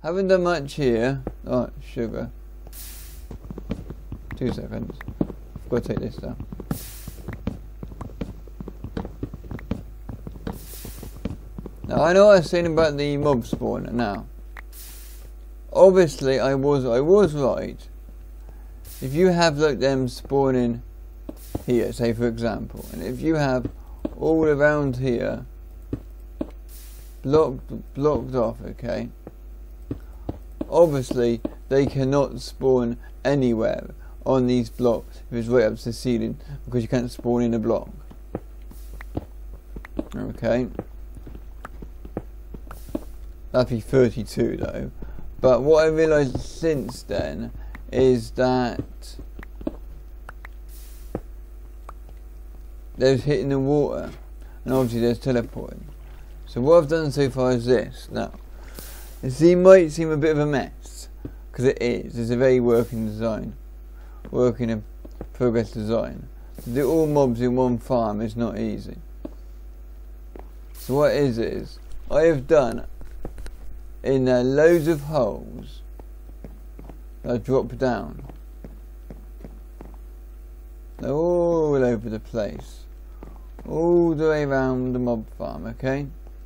haven't done much here. Oh, sugar. 2 seconds. I've got to take this down. Now I know what I was saying about the mob spawner. Now, obviously, I was right. If you have like them spawning here, say for example, and if you have all around here blocked off, okay, obviously they cannot spawn anywhere on these blocks if it's right up to the ceiling, because you can't spawn in a block. Okay, that'd be 32 though. But what I realised since then is that there's hitting the water, and obviously there's teleporting. So what I've done so far is this. Now, it might seem a bit of a mess, because it is. It's a very work in progress design. To do all mobs in one farm is not easy. So what it is I have done in there loads of holes that drop down. They're all over the place, all the way around the mob farm, okay?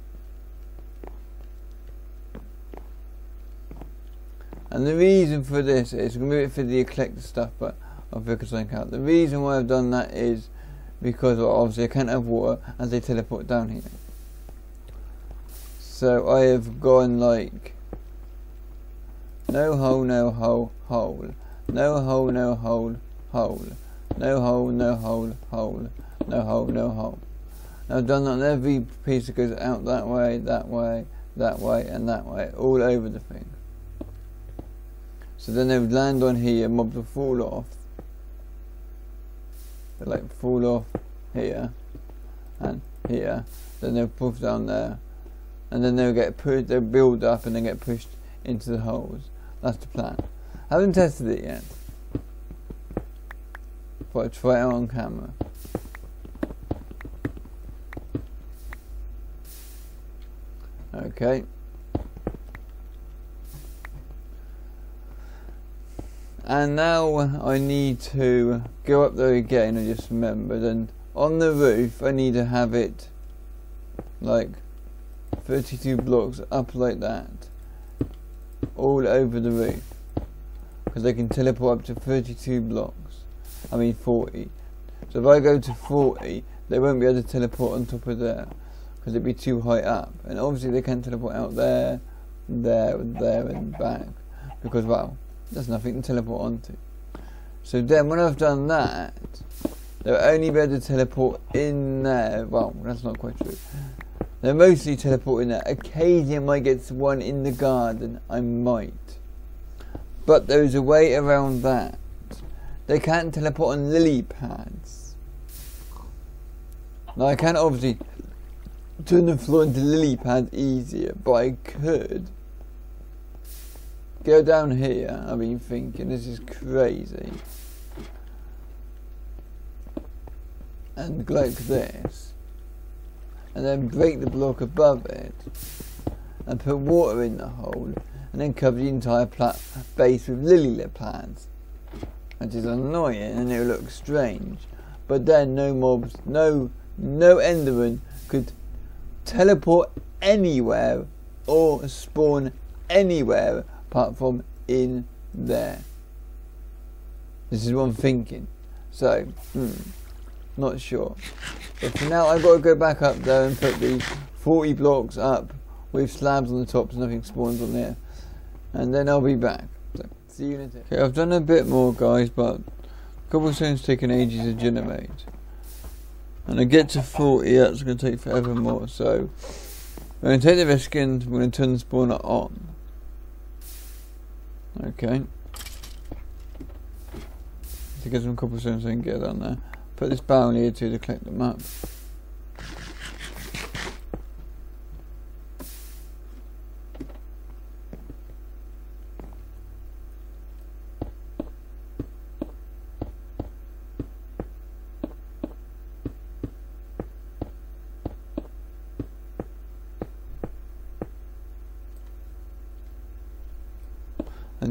And the reason for this is, I'm going to be for the eclectic stuff, but I'll figure something out. The reason why I've done that is because, well, obviously I can't have water as they teleport down here. So I have gone like no hole, no hole, hole, no hole, no hole, hole, no hole, no hole, hole, no hole, no hole. And I've done that on every piece that goes out that way, that way, that way, and that way, all over the thing. So then they would land on here, mobs will fall off. They like fall off here and here. Then they'll push down there, and then they'll get pushed. They'll build up and then get pushed into the holes. That's the plan. I haven't tested it yet, but I'll try it out on camera. Okay. And now I need to go up there again. I just remembered, and on the roof I need to have it like 32 blocks up like that, all over the roof, because they can teleport up to 32 blocks. I mean 40. So if I go to 40, they won't be able to teleport on top of there, because it'd be too high up. And obviously they can't teleport out there, there, and back, because, well, there's nothing to teleport onto. So then when I've done that, they'll only be able to teleport in there. Well, that's not quite true. They're mostly teleporting there. Occasionally I might get one in the garden. I might. But there's a way around that. They can't teleport on lily pads. Now I can obviously turn the floor into lily pads easier, but I could go down here. I've been thinking, this is crazy. And like this. And then break the block above it. And put water in the hole. And then cover the entire base with lily pads. Which is annoying and it'll look strange. But then no mobs, no enderman could teleport anywhere or spawn anywhere apart from in there. This is what I'm thinking. So, not sure. But for now I've got to go back up there and put the 40 blocks up with slabs on the top so nothing spawns on there. And then I'll be back. So, see you in a bit. Okay, I've done a bit more, guys, but cobblestone's taken ages to generate. And I get to 40, that's going to take forever more. So, I'm going to take the risk and I'm going to turn the spawner on. Okay. To get some cobblestone so I can get on there. Put this barrel here too to collect them up.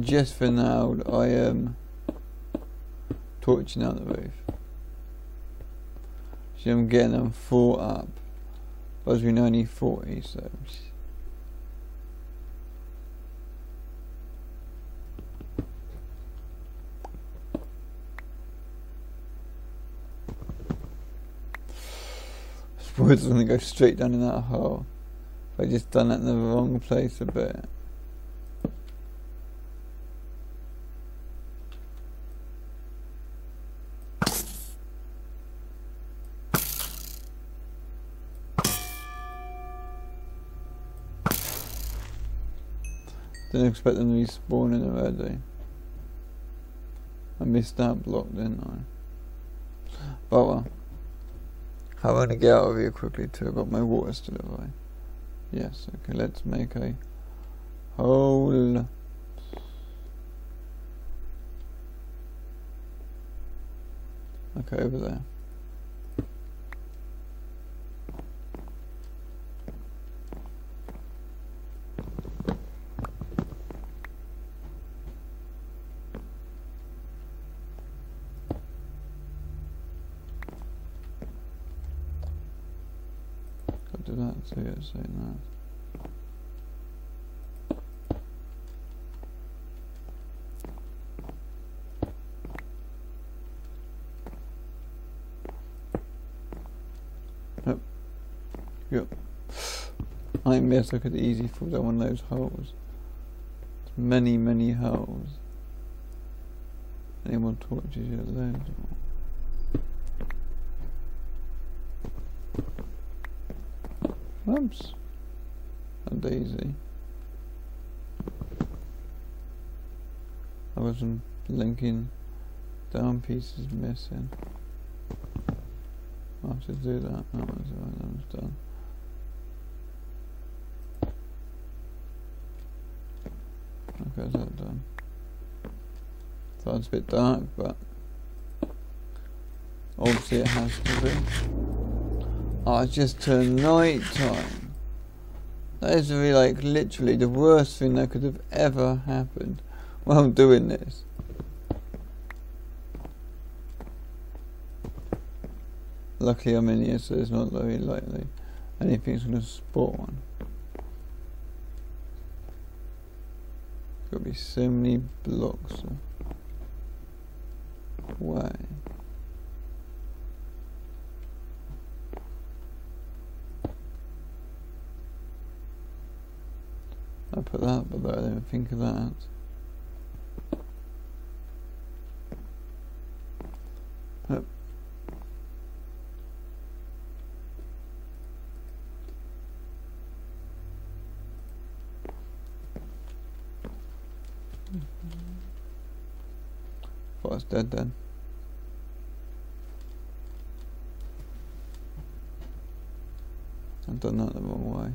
just for now, I am torching out the roof. So I'm getting them 4 up. But we only need 40, so. Wood's gonna go straight down in that hole. If I just done that in the wrong place a bit. Didn't expect them to be spawning already. I missed that block, didn't I? But well. I want to get out of here quickly too. I've got my water still away. Yes, okay, let's make a hole. Okay, over there. Do that, so yeah, saying that. Yep. I missed. I could easily fall down one of those holes. Many, many holes. Anyone torches you at those? Oops. A daisy. I got some linking down pieces missing. I'll have to do that. That was done. Okay, that's done. Thought it's a bit dark, but obviously it has to be. Oh, it's just turned night time. That is really, like, literally the worst thing that could have ever happened while I'm doing this. Luckily I'm in here, so it's not very likely anything's going to spawn. There's got to be so many blocks away. I put that, but I didn't think of that. Yep. Thought I was dead then. I've done that the wrong way.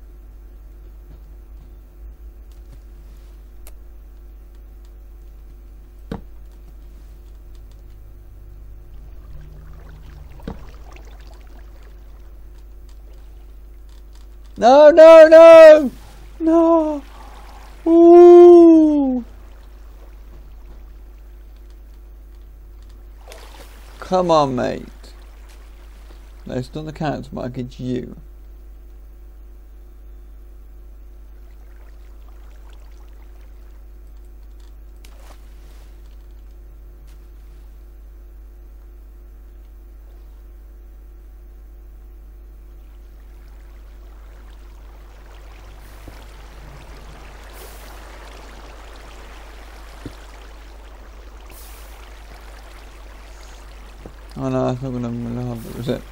No, no, no! No! Ooh! Come on, mate. No, it's not the character mark, it's you. Oh no, I thought we were going to have it, was it?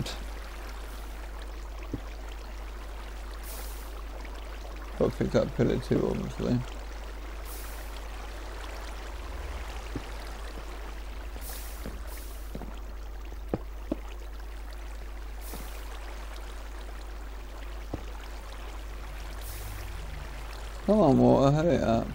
Got to pick up pillar 2, obviously. Come on, water, hurry up.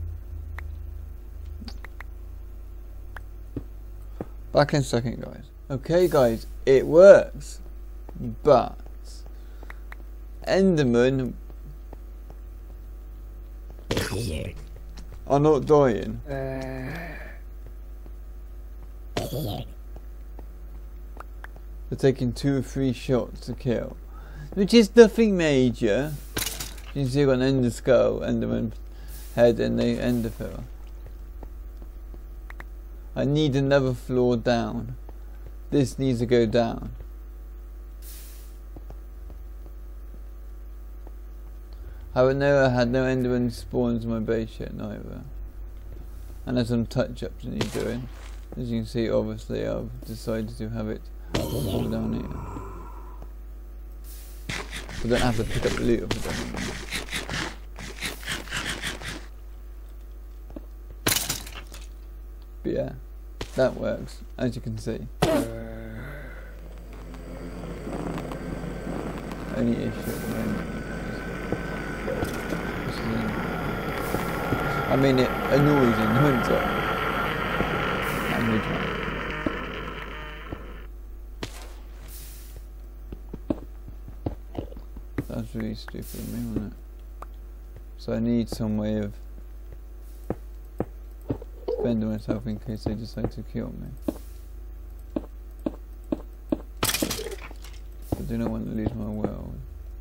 Back in a second, guys. Okay guys, it works, but Endermen are not dying. They're taking 2 or 3 shots to kill, which is nothing major. You can see I've got an ender skull, enderman head and the ender pearl. I need another floor down. This needs to go down. I would never had no enderman spawns in my base yet neither. And there's some touch ups that need doing. As you can see, obviously I've decided to have it all down here. I don't have to pick up the loot of it anymore. But yeah, that works, as you can see. Only issue at the moment. I mean, it annoys in the winter. That's really stupid of me, wasn't it? So I need some way of defending myself in case they decide to kill me. I do not want to lose my world.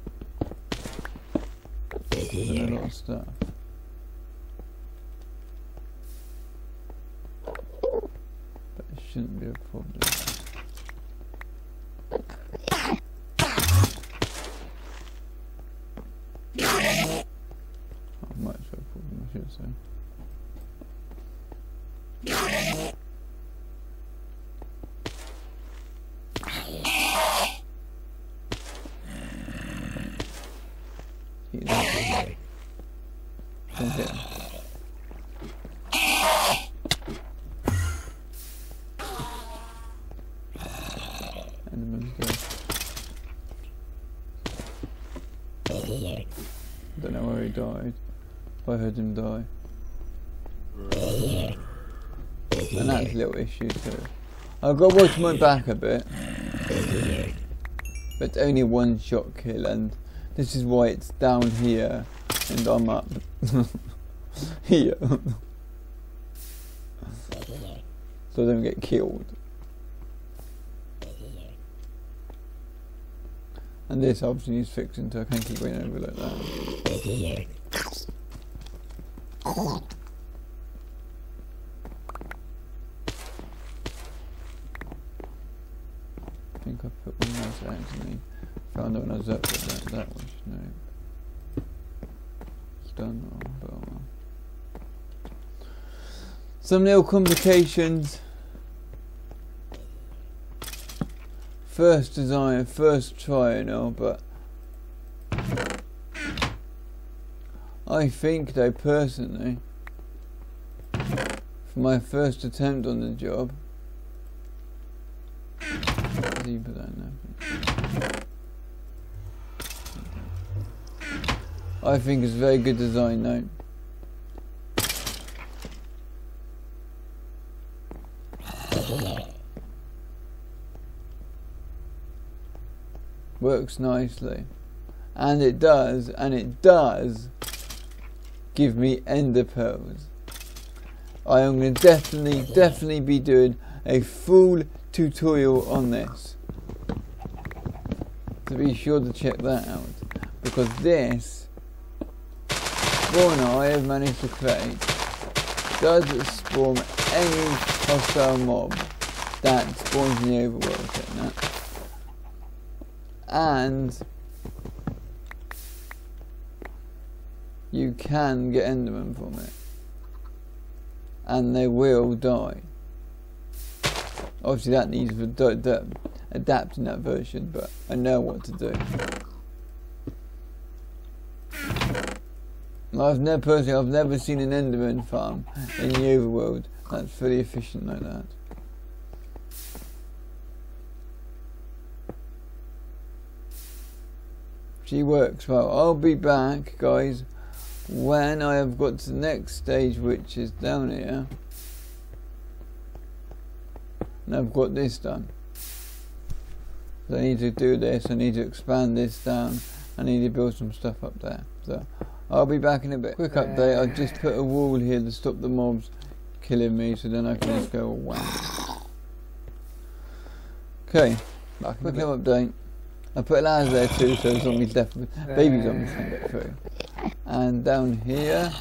There's a lot of stuff. But it shouldn't be a problem. Not much of a problem, I should say. Okay. Enderman's dead. Don't know where he died. If I heard him die. And that's a little issue too. I've got to watch my back a bit. But only 1 shot kill, and this is why it's down here and I'm up here. So I don't get killed. And this obviously needs fixing so I can't keep going over like that. I think I put one else actually. Found out when I was up with that was no. It's done now, but oh well. Some little complications. First design, first try and all, but I think though personally, for my first attempt on the job, I think it's a very good design though. Works nicely, and it does give me ender pearls. I am going to definitely be doing a full tutorial on this, so be sure to check that out, because this spawner I have managed to create does spawn any hostile mob that spawns in the overworld, and you can get endermen from it, and they will die. Obviously that needs adapting that version, but I know what to do. I've never seen an enderman farm in the overworld that's fully efficient like that. She works well. I'll be back, guys, when I have got to the next stage, which is down here, and I've got this done. So I need to do this, I need to expand this down, I need to build some stuff up there. So I'll be back in a bit. Quick update, I just put a wall here to stop the mobs killing me, so then I can just go wham. Okay, quick little update. I put ladders there too, so zombies definitely, baby zombies can get through. And down here,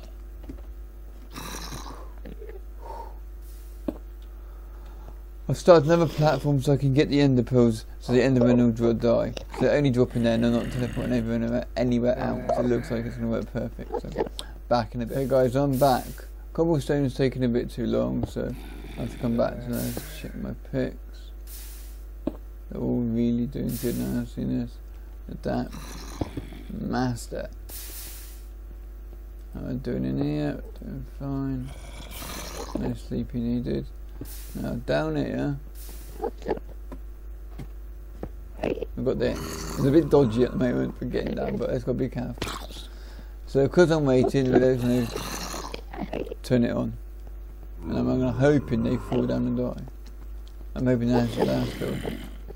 I've started another platform so I can get the ender pearls, so the endermen will die. So they're only dropping there and they're not teleporting anywhere else. It looks like it's going to work perfect. So back in a bit. Hey guys, I'm back. Cobblestone's taking a bit too long, so I have to come back to that. Check my picks. They're all really doing good now. See this? Adapt. Master. How am I doing in here? Doing fine. No sleepy needed. Now down here, we've got this. It's a bit dodgy at the moment for getting down, but it's got to be careful. So because I'm waiting, we're going to turn it on. And I'm hoping they fall down and die. I'm hoping that's the last build.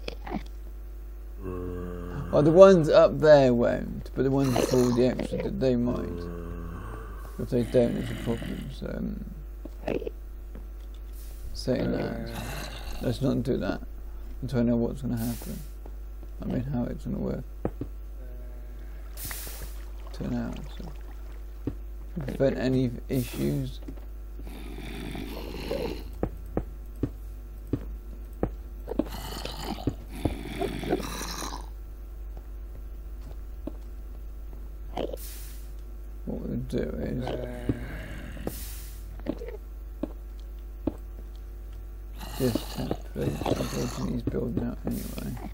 Well, the ones up there won't, but the ones that fall the extra, they might. If they don't, it's a problem. So, saying that, let's not do that until I know what's going to happen. I mean, how it's going to work. Turn out, so prevent any issues. What we'll do is this template, unfortunately he's building out anyway.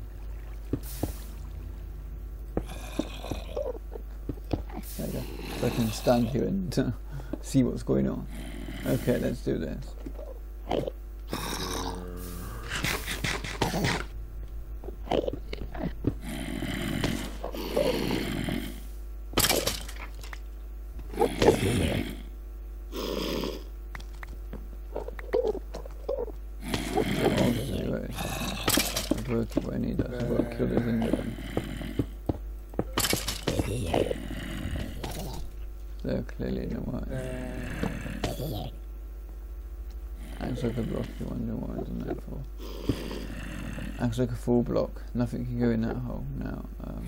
There you go. So I can stand here and see what's going on. Okay, let's do this. What I need, that's what I'll kill this in there. They're clearly in the way. Acts like a block, you wonder what isn't that for? Acts like a full block, nothing can go in that hole now.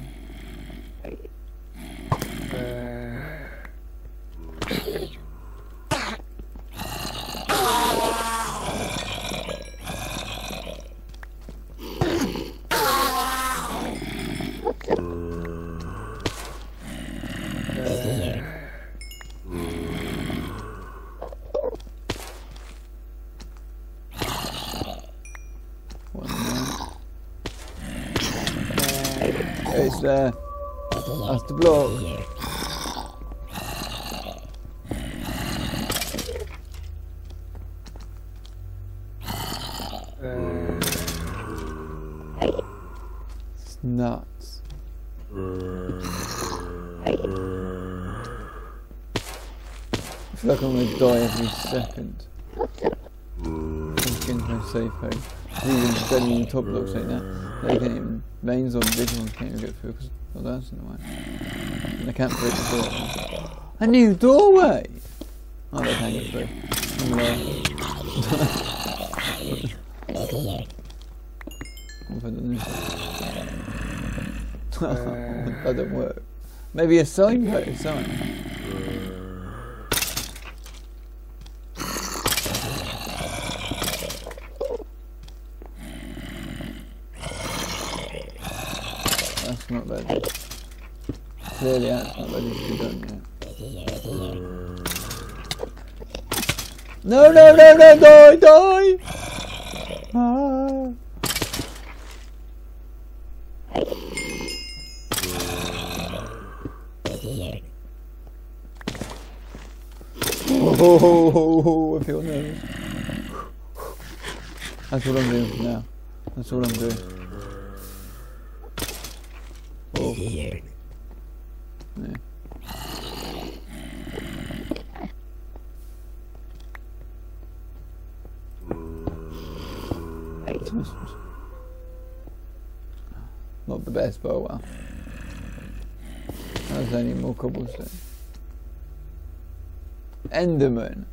It's there. That's the block. It's nuts. I feel like I'm going to die every second. I'm getting to my safe home. Even standing in top blocks like that, they can't even, mains on big ones can't even get through because that's in the way. And they can't break the door. A new doorway! Oh, they can't get through. That don't work. Maybe a signpost or something. That's not ready. Clearly that's not ready to be done yet. No, no, no, no, die, die! Ah. Oh, I feel nervous. That's what I'm doing for now. That's what I'm doing. Oh. Yeah. best, but oh well. There's only more cobblestone. Enderman.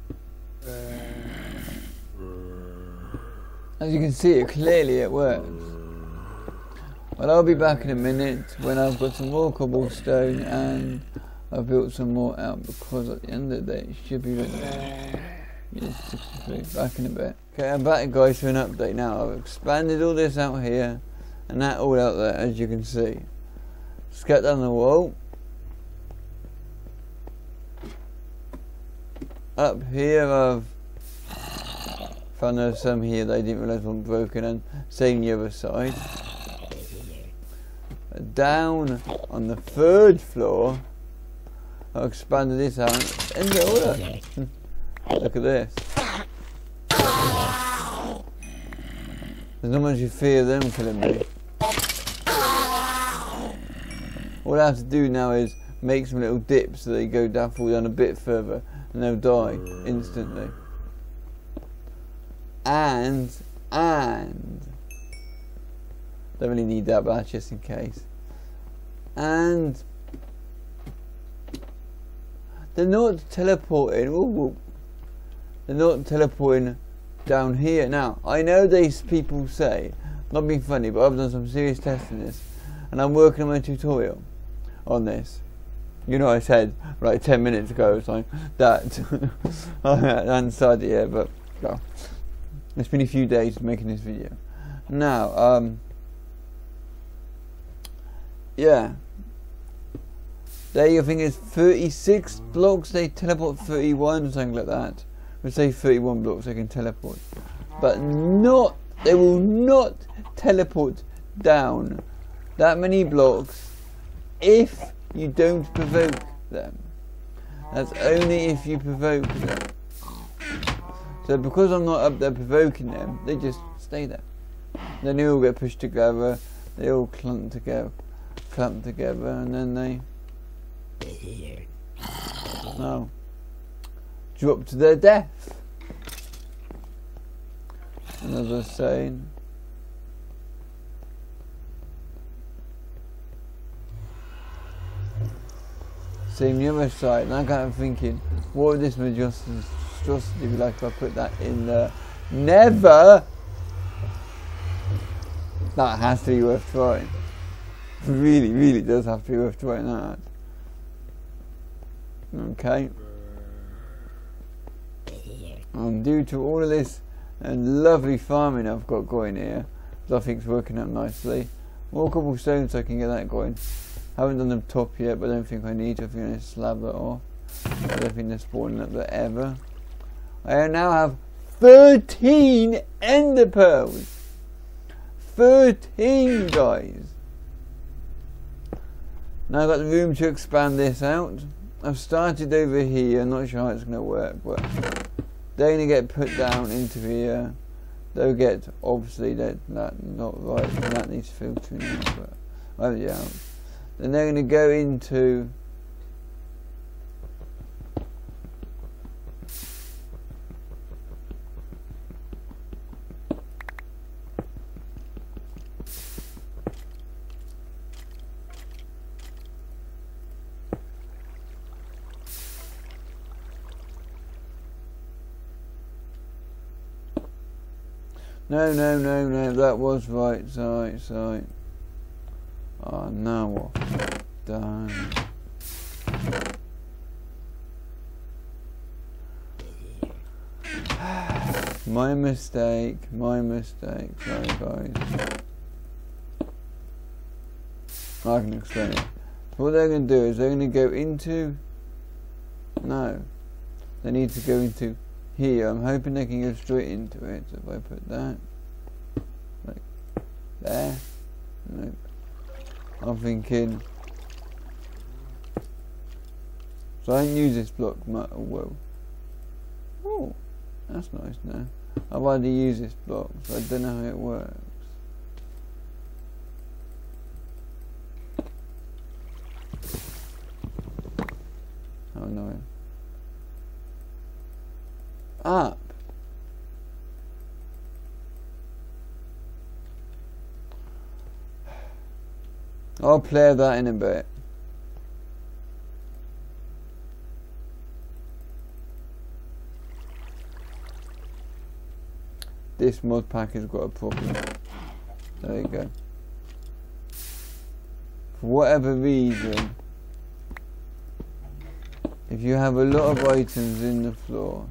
As you can see, clearly it works. Well, I'll be back in a minute when I've got some more cobblestone and I've built some more out, because at the end of the day it should be ready. Yes, back in a bit. Okay, I'm back, guys, for an update now. I've expanded all this out here and that all out there, as you can see. Just cut down the wall. Up here I've found there's some here that I didn't realise were broken, and same the other side. Down on the 3rd floor I've expanded this out and look at this. There's not much fear of them killing me. All I have to do now is make some little dips so they go down, fall down a bit further, and they'll die instantly. And don't really need that, but that's just in case. And they're not teleporting. Ooh, they're not teleporting down here. Now, I know these people say, not being funny, but I've done some serious testing this, and I'm working on my tutorial on this. You know, I said like 10 minutes ago, so that I hadn't decided yet, but well, it's been a few days making this video. Now, yeah, there I think it's 36 blocks. They teleport 31 or something like that. We'll say 31 blocks they can teleport, but not. They will not teleport down that many blocks if you don't provoke them. That's only if you provoke them. So because I'm not up there provoking them, they just stay there. Then they all get pushed together, they all clump together, and then they drop to their death. And as I was saying, same the other side, and I got him thinking, what would this monstrosity be like if I put that in the Nether? That has to be worth trying. Really, really does have to be worth trying that. Okay. And due to all of this and lovely farming I've got going here, which I think is working out nicely, more cobblestone so I can get that going. Haven't done the top yet, but I don't think I need to. I think I need to slab that off. I don't think they're spawning up there ever. I now have 13 ender pearls. 13, guys. Now I've got the room to expand this out. I've started over here. I'm not sure how it's going to work, but they're going to get put down into here. They'll get, obviously, that not right. That needs filtering out, but oh yeah. Then they're going to go into no, that was right, sorry. Oh, now what? Done. My mistake, sorry guys. I can explain it. So what they're going to do is they're going to go into, no, they need to go into here. I'm hoping they can go straight into it. So if I put that like there, nope. I'm thinking, so I don't use this block much. Whoa, oh, that's nice now. I've already used this block, so I don't know how it works. How annoying. Up. I'll play that in a bit. This mod pack has got a problem. There you go. For whatever reason, if you have a lot of items in the floor,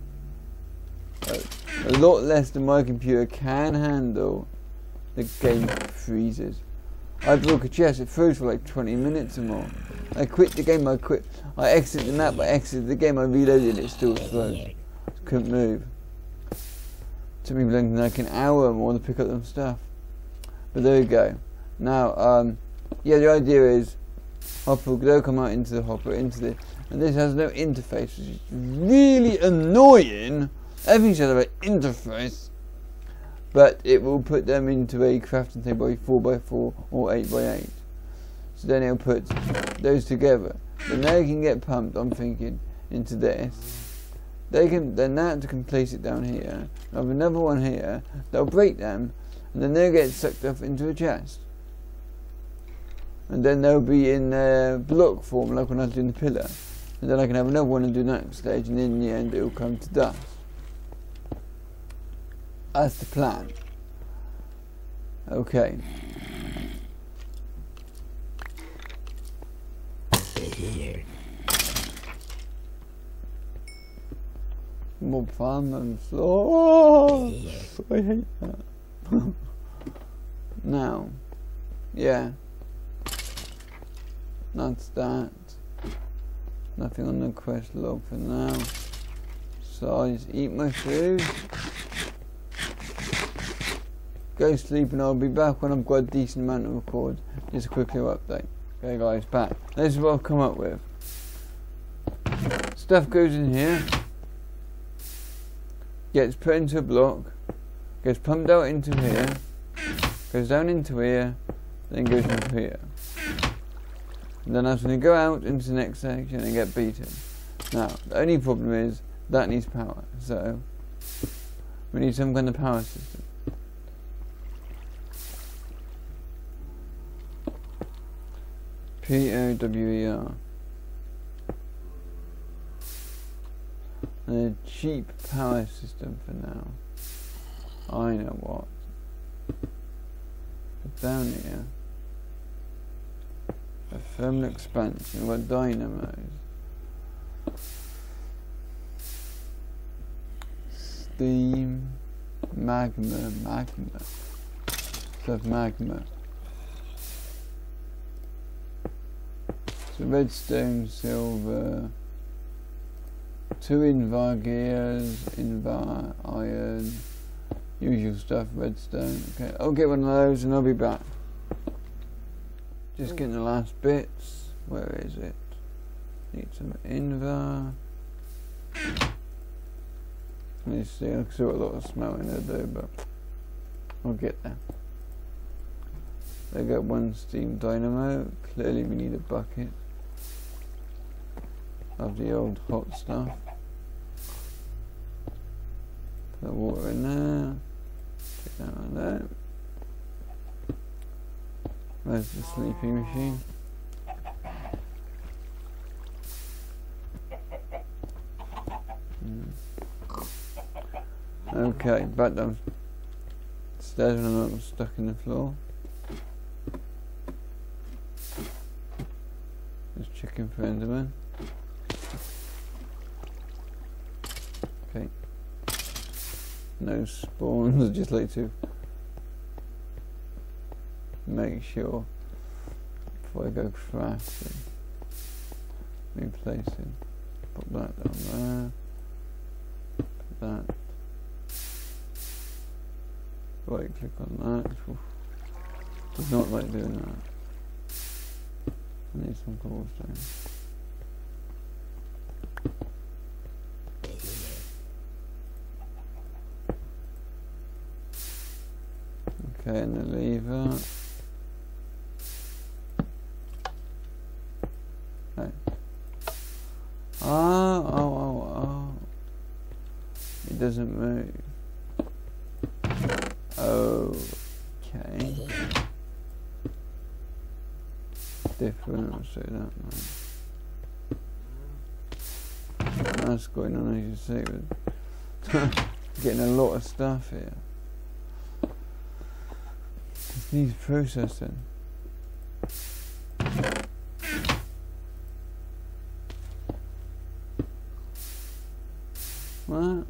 a lot less than my computer can handle, the game freezes. I broke a chest, it froze for like 20 minutes or more. I quit the game, I exited the map, I exited the game, I reloaded, it still froze. Couldn't move. Took me like an hour or more to pick up some stuff. But there we go. Now, yeah, the idea is Hopper will come out into the hopper, into this, and this has no interface, which is really annoying. Everything should have an interface, but it will put them into a crafting table 4x4 or 8x8. So then it'll put those together. Then they can get pumped, I'm thinking, into this. Then that can place it down here. I'll have another one here. They'll break them, and then they'll get sucked up into a chest. And then they'll be in block form, like when I was doing the pillar. And then I can have another one and do the next stage, and in the end it'll come to dust. That's the plan. Okay. More fun than floor. I hate that. Now, yeah. That's that. Nothing on the quest log for now. So I just eat my food. Go sleep, and I'll be back when I've got a decent amount to record. Just a quick little update. Okay guys, back. This is what I've come up with. Stuff goes in here. Gets put into a block. Gets pumped out into here. Goes down into here. Then goes into here. And then that's when you go out into the next section and get beaten. Now, the only problem is that needs power. So, we need some kind of power system. POWER. And a cheap power system for now. I know what. But down here, a thermal expansion, we've got dynamos. Steam, magma. Stuff magma. So redstone, silver, 2 Invar gears, Invar iron, usual stuff, redstone. Okay, I'll get one of those and I'll be back. Just getting the last bits. Where is it? Need some Invar. Let me see, I saw a lot of smelling there though, but I'll get there. I got 1 steam dynamo. Clearly we need a bucket of the old hot stuff. Put the water in there. Get that on there. Where's the sleeping machine? Okay, back downstairs when I'm not stuck in the floor. Just checking for Enderman. Okay. No spawns, I just like to make sure before I go crafting. Replacing. Put that down there. Put that. Right click on that. Oof. Does not like doing that. I need some cobblestone. Okay, and the lever. Okay. Oh. It doesn't move. Okay. different, I'll say that now. That's going on, as you see, with getting a lot of stuff here. This needs processing. What?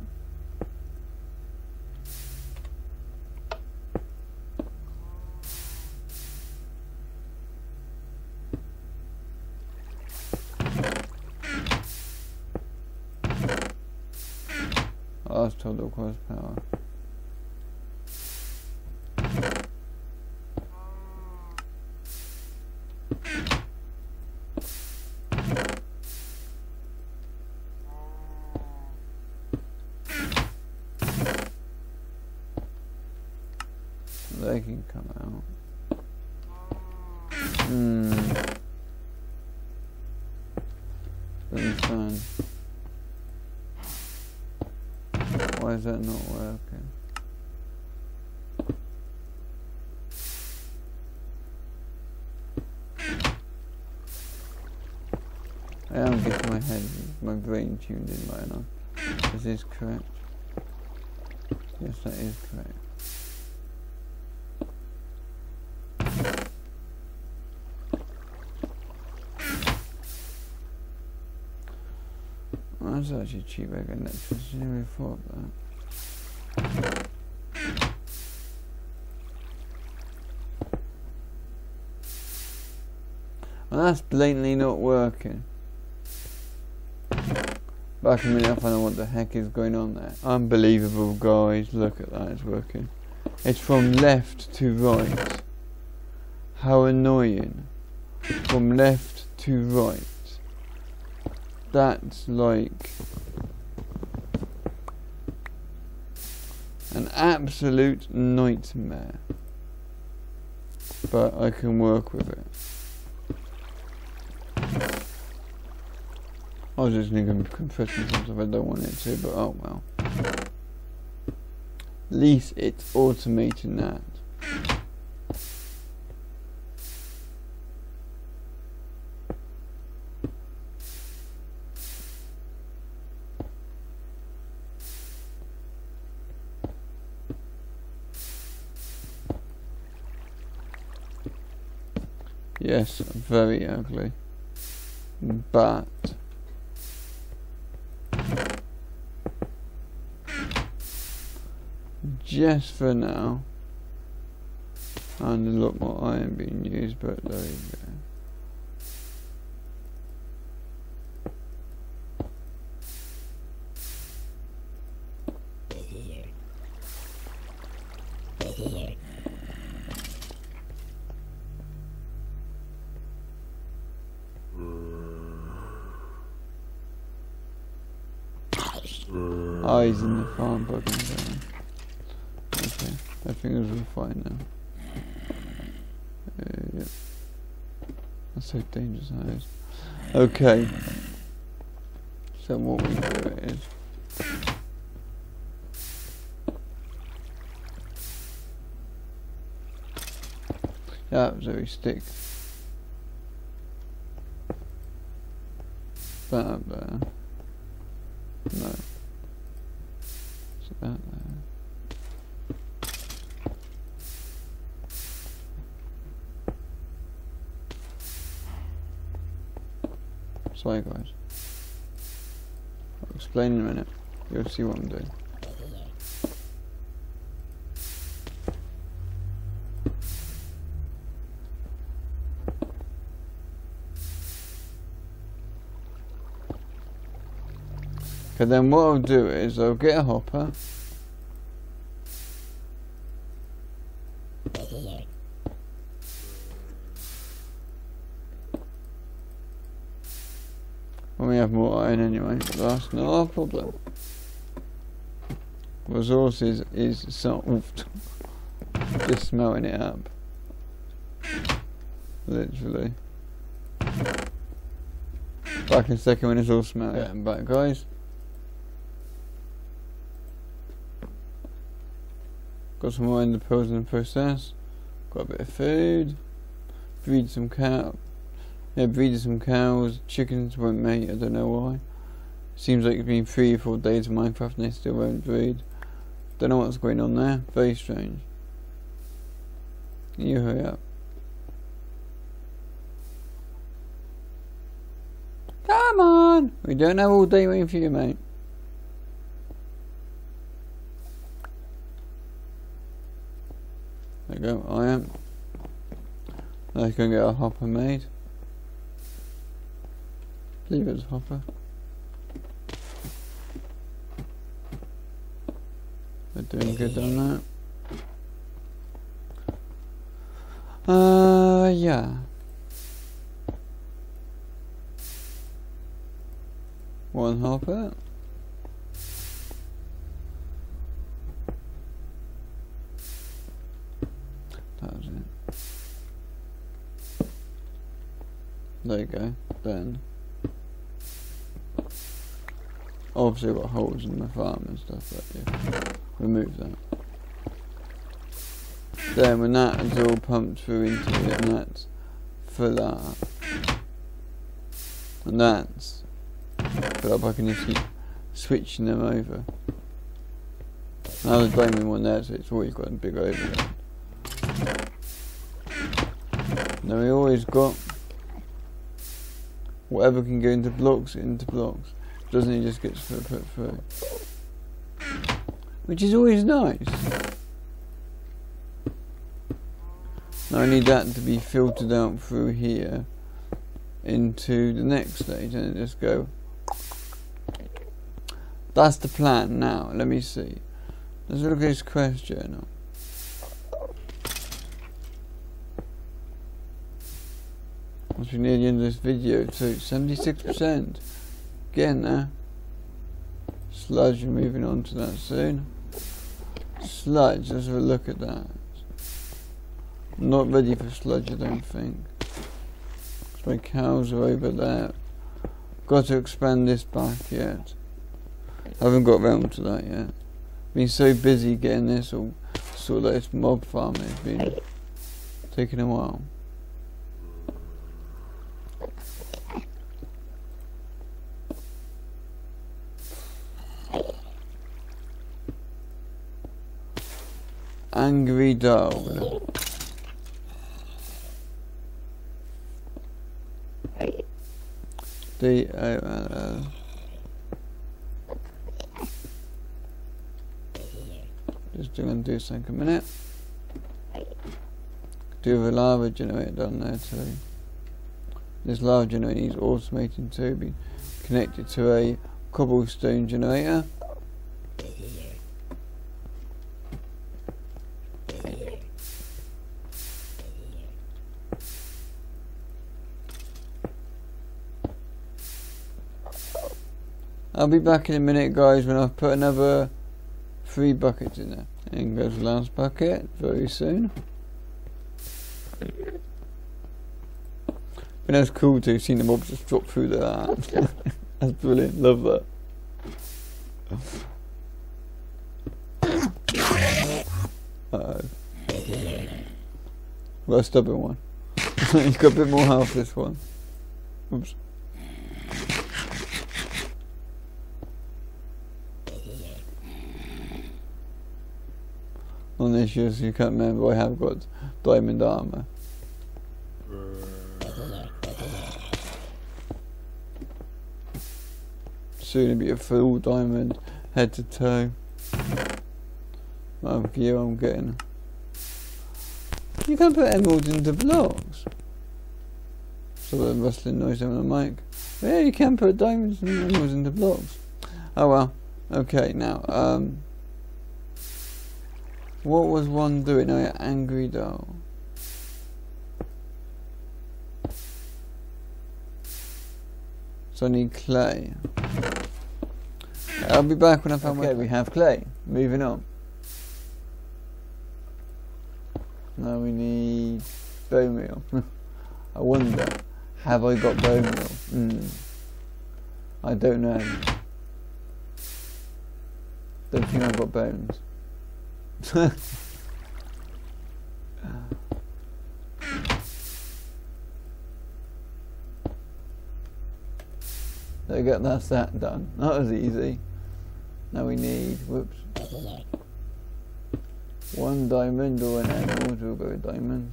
I was told it requires power. They can come out. Understand. Why is that not working? I am getting my brain tuned in right now. Is this correct? Yes, that is correct. That's actually cheap egg and electricity. I never thought of that. Well, that's blatantly not working. Back a minute, I find out what the heck is going on there. Unbelievable, guys. Look at that, it's working. It's from left to right. How annoying. From left to right. That's like an absolute nightmare, but I can work with it. I was just thinking of compressing stuff if I don't want it to, but oh well. At least it's automating that. Yes, very ugly, but just for now, and a lot more iron being used, but there you go. He's in the farm bugging down. Okay, I think it will be fine now. Yep. That's how dangerous that is. Okay. So what we do is that was very stick. That up there. No. That there. Sorry guys. I'll explain in a minute. You'll see what I'm doing. Okay, then what I'll do is I'll get a hopper. When we have more iron anyway, but that's not a problem. Resources is solved. Just smelting it up. Literally. Back in a second when it's all smelled. Yeah, I'm back guys. Got some more ender pearls in the process. Got a bit of food. Breed some cow. Yeah, breeding some cows. Chickens won't mate, I don't know why. Seems like it's been 3 or 4 days of Minecraft and they still won't breed. Don't know what's going on there. Very strange. Can you hurry up? Come on! We don't have all day waiting for you, mate. There you go, I am. Let's go and get a hopper made. Leave it as hopper. We're doing good on that. Yeah. One hopper. That was it. There you go. Then obviously I've got holes in the farm and stuff, but yeah, remove that. Then when that is all pumped through into it, and that's full up, and that's full up, I can just keep switching them over. Now there's diamond one there, so it's always got a big overhead. Now we always got whatever can go into blocks, doesn't it? Just gets put through, which is always nice. Now I need that to be filtered out through here into the next stage, and then just go. That's the plan. Now let me see. Let's look at this quest journal. Must be near the end of this video too. 76%. Getting there. Sludge, we're moving on to that soon. Sludge, let's have a look at that. I'm not ready for sludge, I don't think. My cows are over there. Got to expand this back yet. Haven't got round to that yet. Been so busy getting this all sort of this mob farming. It's been taking a while. Angry dog. D-O-L-L. Just going to do something a minute. Do the lava generator down there too. This lava generator needs automating too. Be connected to a cobblestone generator. I'll be back in a minute, guys, when I've put another 3 buckets in there. In goes the last bucket very soon. But that's cool too, seeing the mobs just drop through that. That's brilliant, love that. Uh-oh. Well, a stubborn one. He's got a bit more health, this one. Oops. On this, you can't remember, I have got diamond armour. Soon it'll be a full diamond, head to toe. What gear I'm getting. You can't put emeralds into blocks. So the rustling noise on the mic. Yeah, you can put diamonds and emeralds into blocks. Oh well. Okay, now, what was one doing? Oh yeah, angry doll. So I need clay. I'll be back when I find my... we have clay. Moving on. Now we need bone meal. I wonder, have I got bone meal? I don't know. Don't think I've got bones. There we go, that's that done. That was easy. Now we need, whoops, 1 diamond or an emerald. We'll go with diamonds.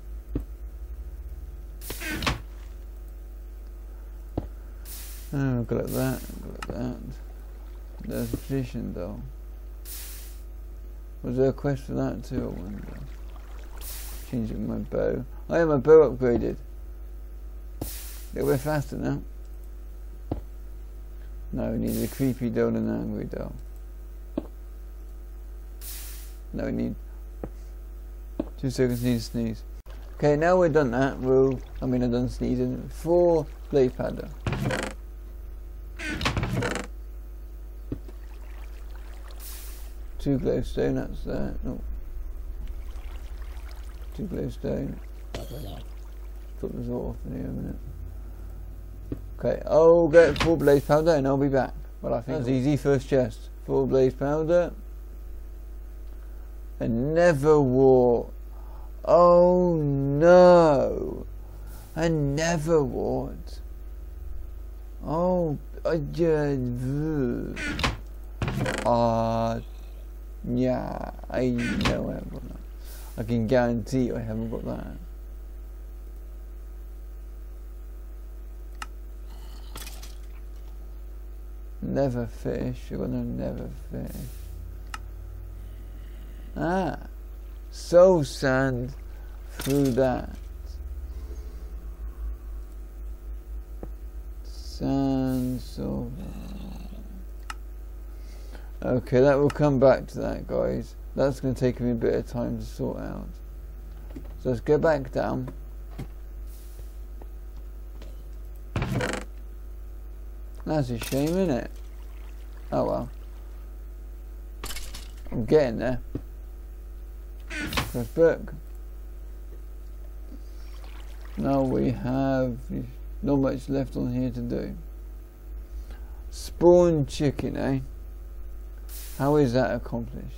Oh, go like that, go like that. There's a position though. Was there a quest for that too, I wonder? Changing my bow. I have my bow upgraded. A little bit faster now. No, we need a creepy doe and an angry doe. No, we need 2 seconds, need to sneeze. Okay, now we've done that, I've done sneezing. 4 blaze powder. 2 glowstone, that's that. No. 2 glowstone. Put this off in here a minute. Okay, I'll get 4 blaze powder and I'll be back. Well, I think that's easy. First chest. 4 blaze powder. A nether wart. Oh no! A nether wart. Oh, I just. Yeah, I know I haven't got that. I can guarantee I haven't got that. Never fish. You're gonna never fish. Soul sand through that. Sand, silver. Okay, that will come back to that, guys. That's going to take me a bit of time to sort out. So let's go back down. That's a shame, isn't it? Oh well. I'm getting there. First book. Now we have not much left on here to do. Spawn chicken, eh? How is that accomplished?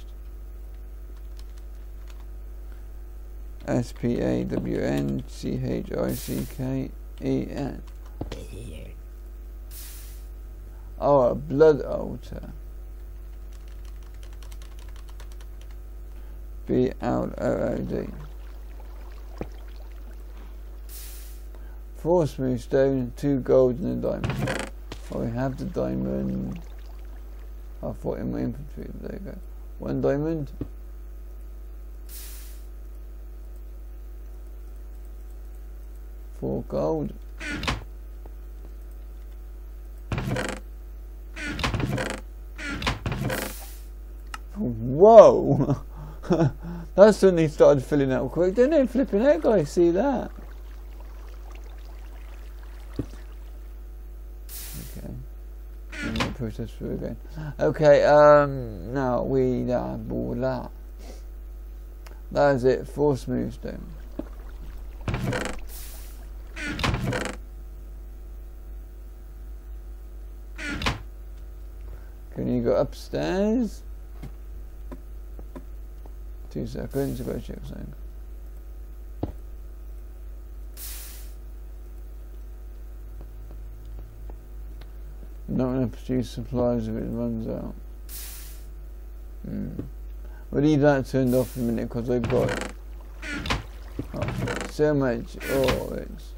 SPAWNCHICKEN. Oh, a blood altar. BLOOD. 4 smooth stone, 2 gold and a diamond. Oh, we have the diamond. I thought in my inventory. There you go. 1 diamond. 4 gold. Whoa! That suddenly started filling out quick, didn't it? Flipping out, guys. See that? Okay. I'm gonna push this through again. Okay. Now we that is it. 4 smooth stone. Can you go upstairs? 2 seconds, I've got to check something. Not going to produce supplies if it runs out. We'll leave that turned off in a minute because I've got so much. It's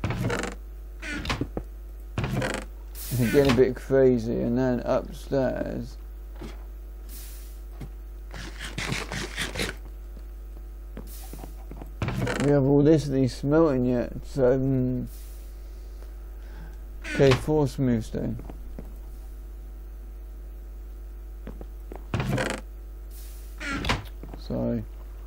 getting a bit crazy. And then upstairs. We have all this and he's smelting yet, so okay, 4 smooth stone. Sorry.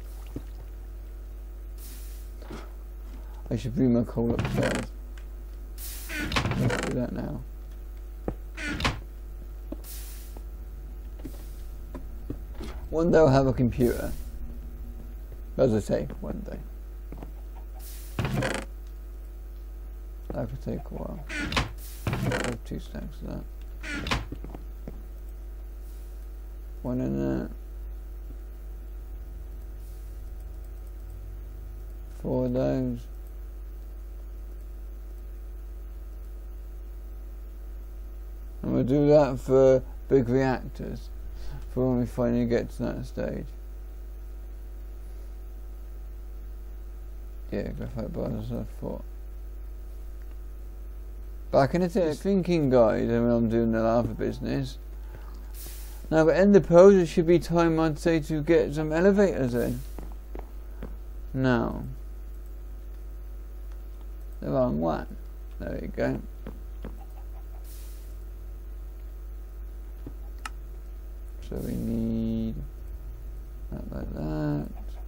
I should bring my coal upstairs. Let's do that now. One day I'll have a computer. As I say, one day. That could take a while. I have 2 stacks of that. 1 in there. 4 of those. We'll do that for big reactors, for when we finally get to that stage. Yeah, graphite bars, I thought. Back in the thinking guide when I'm doing the lava business. Now, but in the pose, it should be time, I'd say, to get some elevators in. Now, the wrong one. There we go. So we need that like that.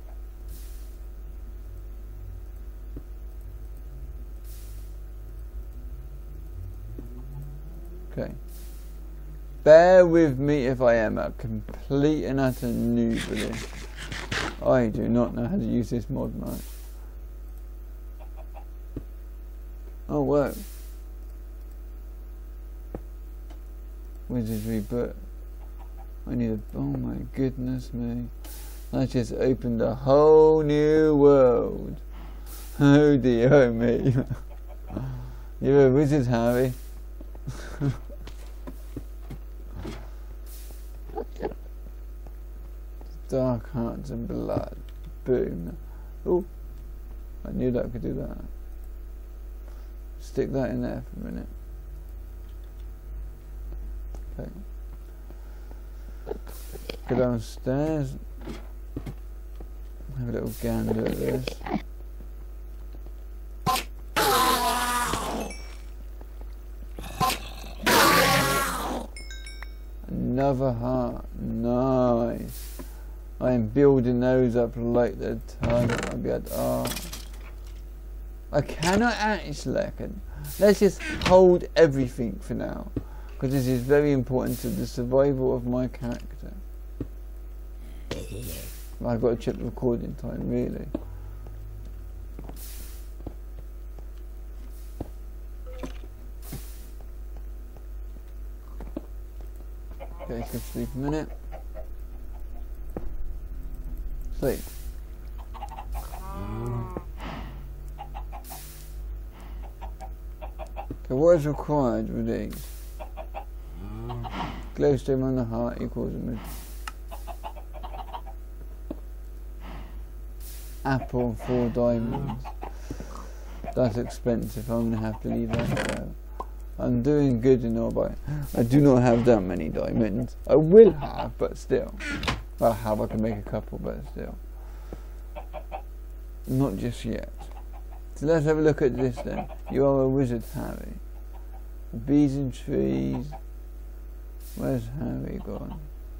Okay. Bear with me if I am a complete and utter noob for this. I do not know how to use this mod, mate. Oh, wow. Wizardry book. I need a... Oh my goodness me. I just opened a whole new world. Oh dear me. You're a wizard, Harry. Dark hearts and blood. Boom. Oh, I knew that I could do that. Stick that in there for a minute. Okay. Go downstairs. Have a little gander at this. Another heart. Nice. I am building those up like the time I'll be able to, oh. I cannot actually. Let's just hold everything for now, because this is very important to the survival of my character. I've got to check the recording time, really. Okay, go sleep a minute. Sleep. Okay, what is required with these? Glowstone on the heart equals a mid. Apple, 4 diamonds. That's expensive, I'm going to have to leave that there. I'm doing good and all, but I do not have that many diamonds. I will have, but still. I'll have, I can make a couple, but still. Not just yet. So let's have a look at this then. You are a wizard, Harry. Bees and trees. Where's Harry gone?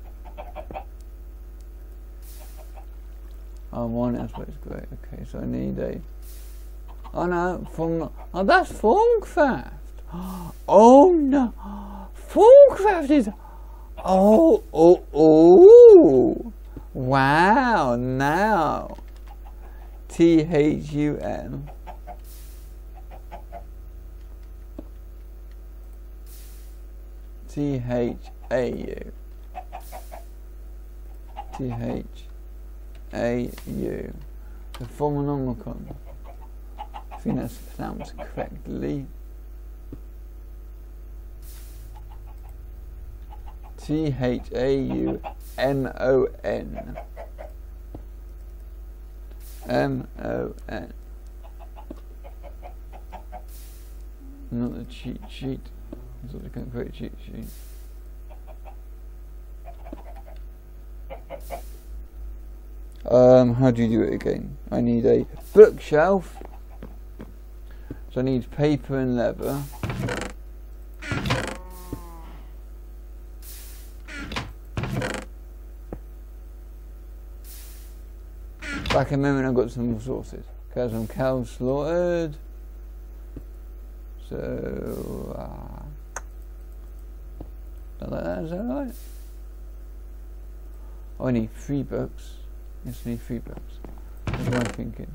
Oh, one aspect's great. Okay, so I need a... Oh no, from... Oh, that's Formcraft! Oh no! Formcraft is... Oh, oh, oh! Wow, now! THUM. THAU. THAU. The Phenomenon. I think that's pronounced correctly. THAUMON. MON. Not the cheat sheet. I thought I couldn't create a cheat sheet. How do you do it again? I need a bookshelf. So I need paper and leather. Back in a moment, I've got some resources. Okay, some cows slaughtered. So, like that, is that right? Oh, I need 3 books. Yes, I need 3 books. What am I thinking?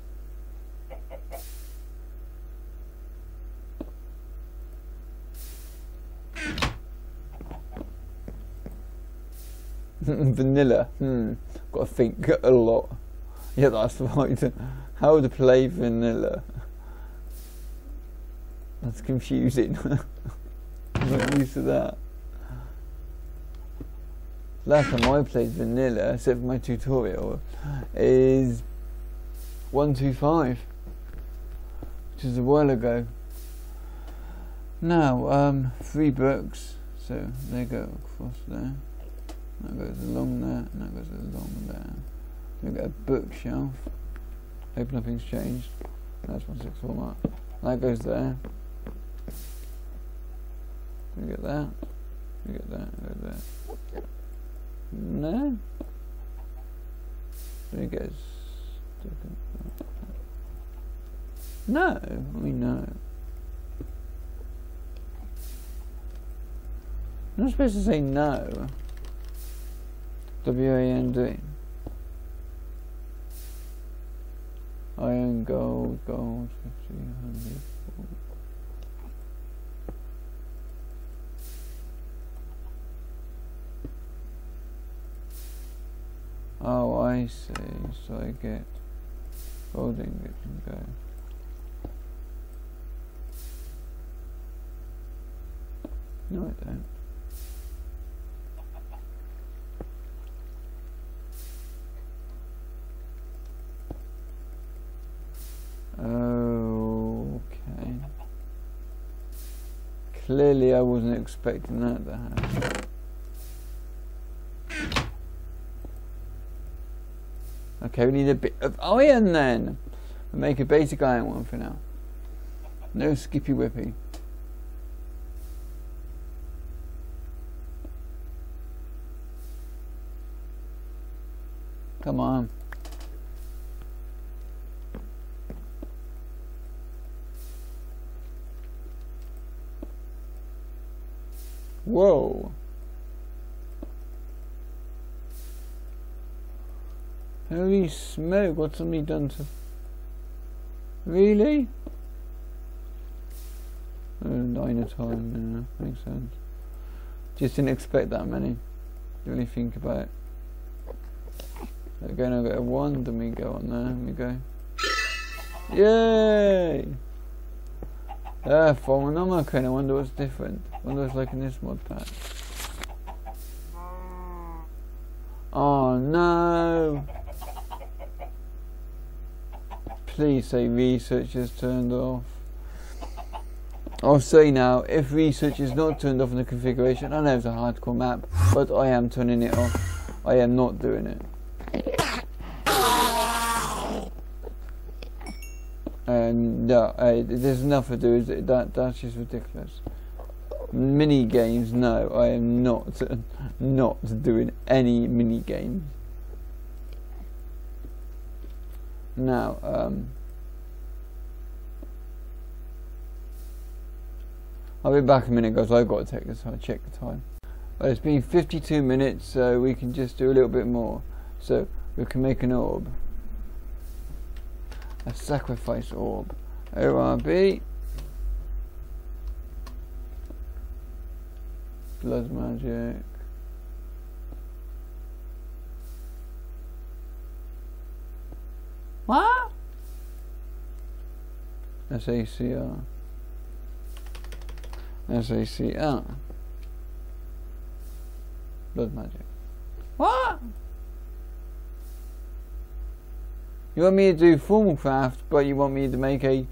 Vanilla. Got to think a lot. Yeah, that's right. How to play vanilla. That's confusing. I'm not used to that. Last time I played vanilla, except for my tutorial, is 125, which is a while ago. Now, 3 books, so they go across there, that goes along there, and that goes along there. We get a bookshelf, hope nothing's changed, that's 164 mark, that goes there. We get that, we get that, we get that. No? There it goes. No, I mean no. I'm not supposed to say no. W-A-N-D. Iron, gold, 50, 100. Oh, I see. So I get gold ingot and go. No, I don't. Okay. Clearly I wasn't expecting that to happen. Okay, we need a bit of iron then. We'll make a basic iron one for now. No skippy whippy. Come on. Whoa. Holy smoke, what's somebody done to... Really? Oh, 9 at a time, yeah, makes sense. Just didn't expect that many. Didn't really think about it. Again, I get a 1, then we go on there, we go. Yay! Phenomenal. I wonder what's different. I wonder what's like in this mod pack. Oh no! Please say research is turned off. I'll say now, if research is not turned off in the configuration, I know it's a hardcore map, but I am turning it off. I am not doing it. And no, there's enough to do. That's just ridiculous. Mini games, no, I am not doing any mini games. Now, I'll be back in a minute, guys. I've got to take this. I'll check the time. Well, it's been 52 minutes, so we can just do a little bit more. So we can make an orb. A sacrifice orb. ORB. Blood magic. What? SACR. SACR. Blood magic. What? You want me to do formal craft, but you want me to make a...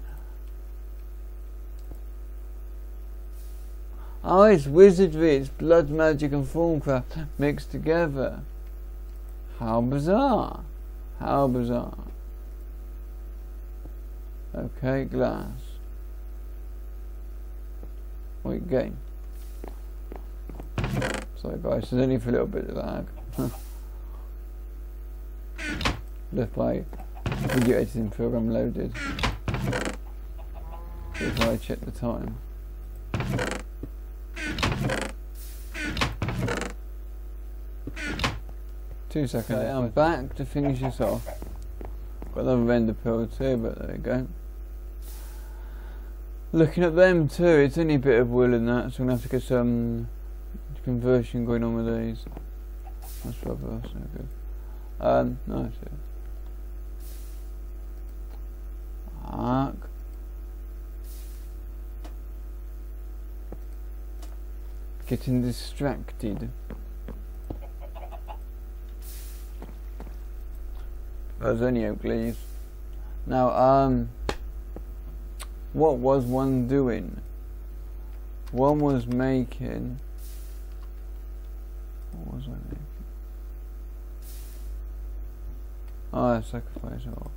Oh, it's wizardry, it's blood magic and formal craft mixed together. How bizarre. How bizarre. Okay, glass. Wait, game. Sorry guys, there's only for a little bit of lag. Left by video editing program loaded. If I check the time. Two seconds. Okay, I'm back to finish this off. Got another render pill too, but there we go. Looking at them too, it's only a bit of wool in that, so I'm going to have to get some conversion going on with these. That's rubber, that's no good. No, that's it. Arc. Getting distracted. That was only oak leaves. Now, what was one doing? One was making... What was I making? Oh, sacrifice all.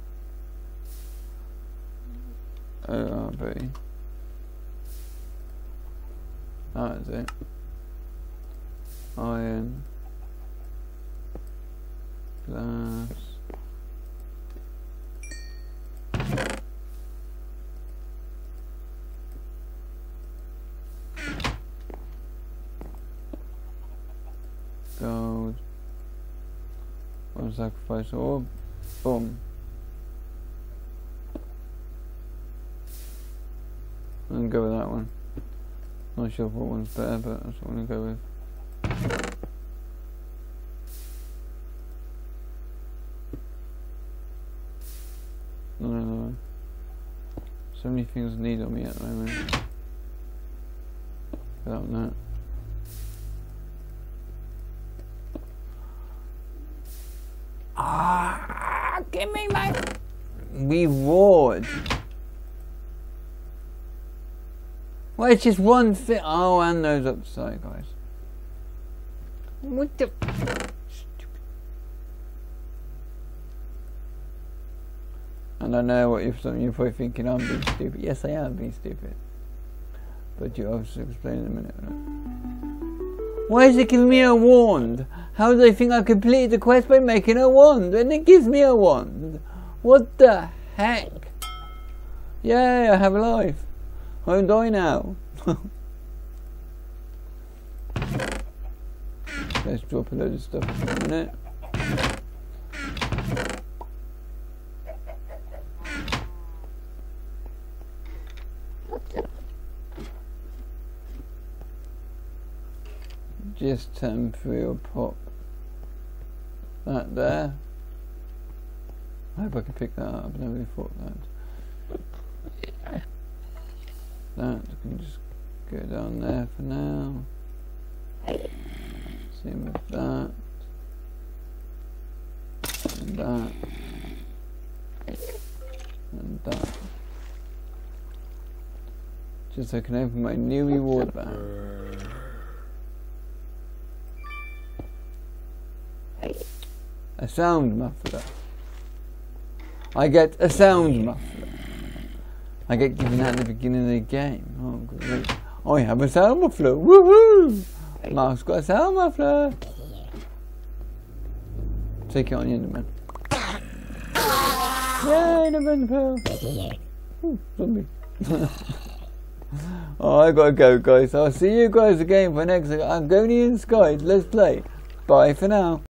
ORB. That is it. Iron. Glass. Gold. One sacrifice orb. Boom. I'm gonna go with that one. Not sure what one's better, but that's what I'm gonna go with. No. So many things need on me at the moment. Without that. Give me my reward. Well, it's just one thing. Oh, and those upside, guys. What the? Stupid. And I know what you're probably thinking. I'm being stupid. Yes, I am being stupid. But you'll obviously explain in a minute. Why is it giving me a wand? How do they think I completed the quest by making a wand? And it gives me a wand. What the heck? Yay, I have a life. I won't die now. Let's drop a load of stuff in a minute. Just temporary or pop that there. I hope I can pick that up. I've never really thought that. That can just go down there for now. Same with that. And that. And that. Just so I can open my new reward bag. A sound muffler. I get a sound muffler. I get given that at the beginning of the game. Oh, great. I have a sound muffler. Woohoo! Mark's got a sound muffler. Take it on, Enderman. Yay, Enderman pearl. Ooh, zombie. Oh, I gotta go, guys. I'll see you guys again for next Argonian Skies. Let's play. Bye for now.